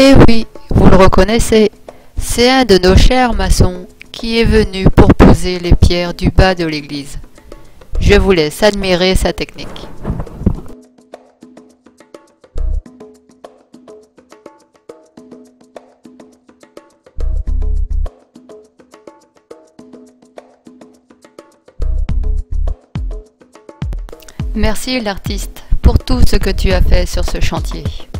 Eh oui, vous le reconnaissez, c'est un de nos chers maçons qui est venu pour poser les pierres du bas de l'église. Je vous laisse admirer sa technique. Merci l'artiste pour tout ce que tu as fait sur ce chantier.